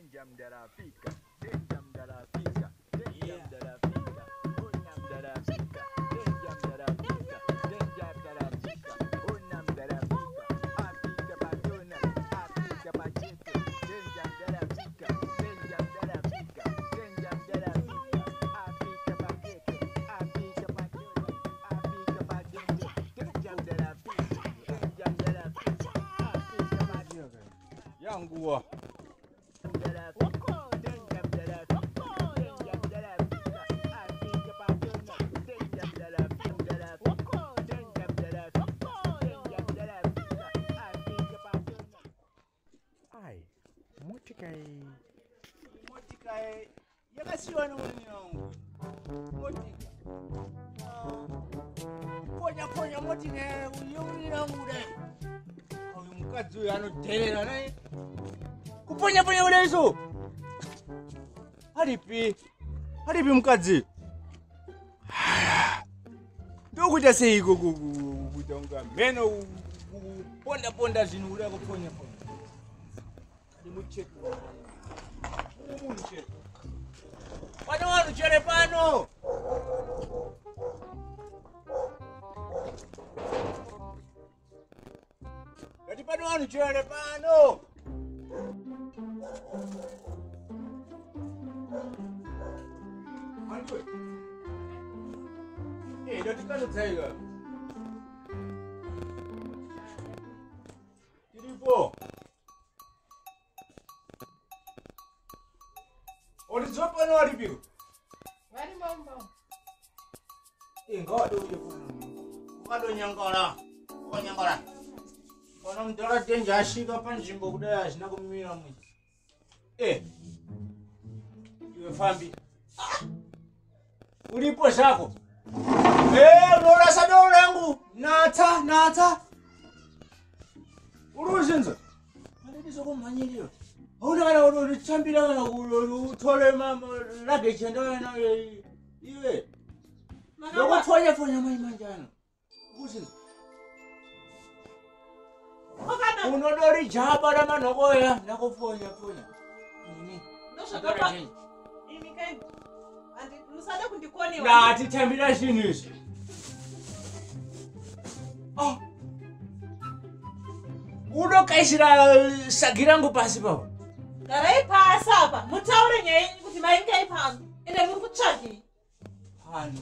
Danger mdarafika. Danger mdarafika. Danger mdarafika. Ona mdarafika. Danger mdarafika. Danger mdarafika. Ona mdarafika. Afrika patona. Afrika pachete. Danger mdarafika. Danger mdarafika. Danger mdarafika. Afrika pakete. Afrika patona. Afrika pachete. Danger mdarafika. Danger mdarafika. Afrika patona. Yanguwa. Motikai yakasiwa na mwini wangu. Motika. Ponya motika uyuni wangu dai. Uyu mukadzi uyu anoterera naye. Kuponya ulezo. Haripi mukadzi. Ndokuita seiko kutonga meno ponda zvinhu uda kuponya. Mucheto. Mucheto. Pano vanhu chere pano. Ngati pano vanhu chere pano. Andwe. Ndatikano dzaiga. Tiripo. Olizopa no alibio. Wali mambo. Ngado uye ngado nyangara. Nyangara. Kana Mudhara Danger ashika panzvimbo kudai hazvina kumira mwe. Iwe fambi. Uripo zvako. Unorasa doro rangu. Nata. Uruzvinza. Ndizokumhanyirira. Hauna kana unochambira kana utore luggage nayo iwe. Ndokufonya mai manjano. Kuzi. Unodori jaba ramanokoya nakufonya. Ini. Ndoshakapa. Ini kai. Andi musada kundikoni wa. Na titambira zvinhu izvi. Unokaisira sagi rangu pasi papo. Garai pasi apa. Mutaure nyaya yenyu kuti mainga ipano. Ende muri kutsvagi. Pano.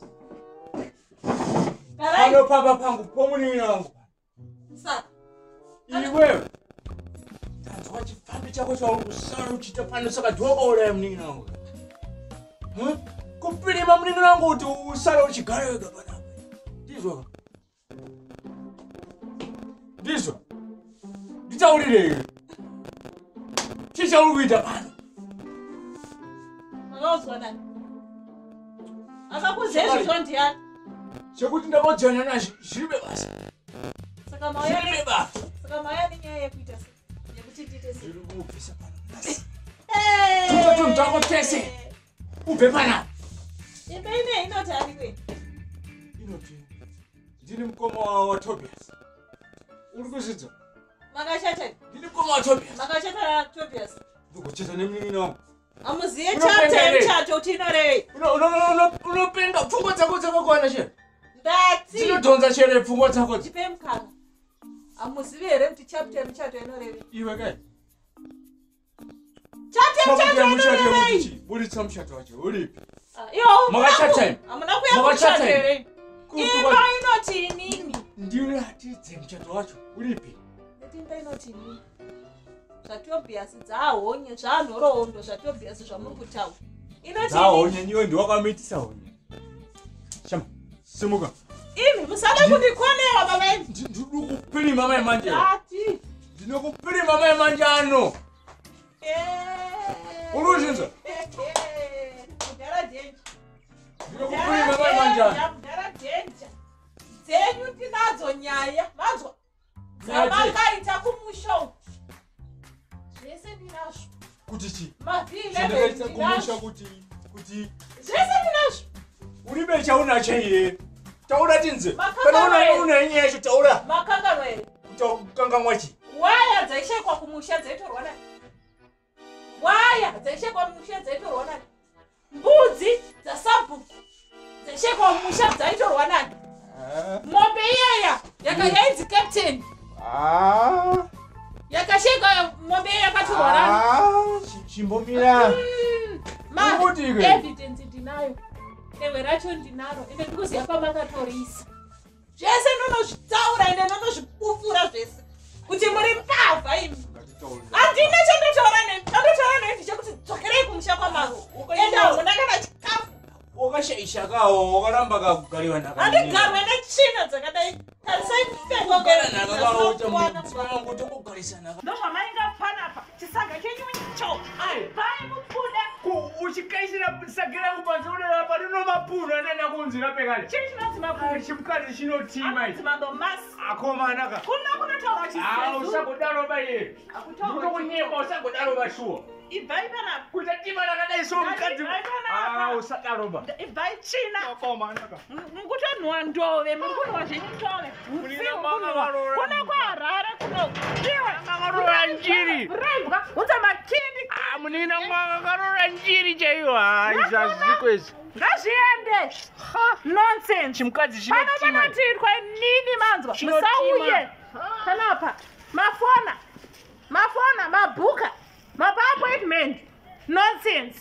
Garai. Pano papa pangu pomunini wangu. Saka. Iwe. Tanzwa chifambi chako chauri kusara uchita pano saka ndokauraya munini wangu. Kupirima munini wangu kuti usare uchigara wega panapo. Ndizwa. Nditaurire. Chichauri kuita pano. Unozwa nani? Akakuzezvi zvondiyani. Chekuti ndakajana nazvo zviribe basa. Saka mauya. Zviribe basa. Saka mauya nenyaya yekuita se. Yekuti ndite se. Zviri kumubvisa pano. Tunhu twako tese. Ubve panapo. Imba ine inoti ariwe. Inoti. Ndini mukoma wa Tobias. Uri kuzvidza? Makachata. Ndini mukoma wa Tobias. Makachata Tobias. Ndokucheta nemunini wangu. Amuziye chapter yemuchato kuti inorei. Unopenga pfungwa dzako dzakakwana chero. Ndati. Dzinodhonza chero pfungwa dzako. Chipe mukana. Amuziye here kuti chapter yemuchato inorei. Iwe kai. Chapter yemuchato. Buritsa muchato wacho. Uripi? Yo. Makachata. Amuna kuya muchato here. Imba inoti inini. Ndiwe atidze muchato wacho. Uripi? Imba inoti inini. Zvatobias dzahonye zvanhoroondo zvatobias zvamuri kutaura. Inoti dzahonye niwe ndiwakamitisa honye. Shama. Simuka. Imi musada kundikonera baba. Ndikupirima mai manje. Ati. Ndinokupirima mai manje ano. Uruzvinza? Mudhara Danger. Ndinokupirima mai manje ano. Mudhara Danger. Dzenyu tinadzo nyaya. Manzwa. Dzamakaita kumusha. Zvese ndinazvo. Kuti chi? Mavhiri ndakaita kumusha kuti zvese ndinazvo. Uribe chaunacho iye. Taura tinze. Kana una nyesho taura. Makanga here. Kanga mwachi. Waya dzaishekwa kumusha dzaitorwa naye. Waya dzeshekwa musha dzaitorwa nani? Mbudzi dzasabhuku dzeshekwa musha dzaitorwa nani? Mombe iyaya yakayaidzi captain. Yakasheka mombe yakatorwa nani? Chimbomira. Evidence ndinayo. Ewe racho ndinaro. Ende ndikuziya pamakatorisa. Zvese ndinozvitaura ende ndinozvipufura zvese. Kuti muri mbavha imi. Handina chandotaura nemi. Chandotaura nemi ndechekuti dzokerei kumusha kwamaro. Enda hamuna kana chikafu. Wakashaishakawo wakaramba kakugariwa nhaka. Handigarwe netsvina dzakadai. Tarisai kupfekwa kuti kugarisana. Ndozvamaingapana chisaga chenyu icho. Bai mupude. Uchikaisira sagira kupanze unoya parino mapuro nana kunzira pekali. Chii chinonzi mapuro? Chimukadzi chinotima ichi. Mandomasi. Akomanaka. Kunotaura chisezu. Usagodaro baye. Unokunyemba usagodaro bashuwa. Ibhai panapa. Kuchatima nakadai so mukadzi. Usadaro ba. Ibhai china. Akomanaka. Mukutonwa ndove, mukunwa zvenyu ndove. Kuna kwaharare kuno. Makarora njiri. Rembwa, unza makindi. Munina makarora njiri chaiyo. Izazvikwezi. Ngazviende. Nonsense. Chimukadzi chinotima. Panotiitwa nini manzwa? Musauye. Panapa. Mafona, mabhuka. Appointment. Nonsense.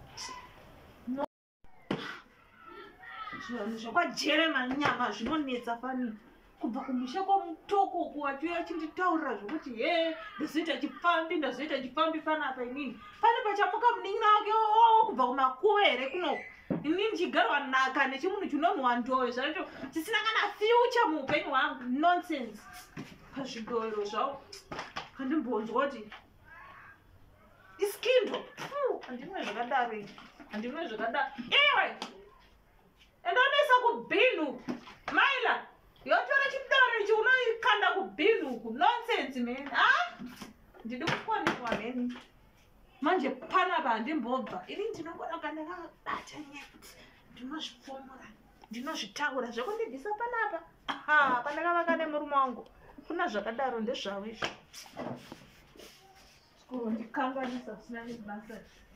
Zvinhu zvakajere manyama zvinonetsa fani. Kubva kumusha kwamutoko kuwatuya chinditaurira zvokuti ndazoita chifambi panapa inini. Pane pachamuka muningira wake kubva kumakuva here kuno. Inini chigarwa nhaka nechimunhu chinonhuwa ndove zvacho chisina kana future muupenyu hwangu. Nonsense. Pazvigowero zvavo handimbonzwa kuti iskindo. Handinwe zvakadaro izvi. Iwe! Endonesa kubhinu. Maila! Yotora chidaro ichi unoikanda kubhinu uku. Nonsense man. Ndiri kukonekwa meni. Manje panapa handimbobva. Ini ndinongona kana vakabata nyekuti ndinozvipfumura. Ndinozvitaura zvekundibvisa panapa. Pandakavaka nemurume wangu. Kuna zvakadaro ndezvavo izvi. Ndikanganisa zvisina nebasa.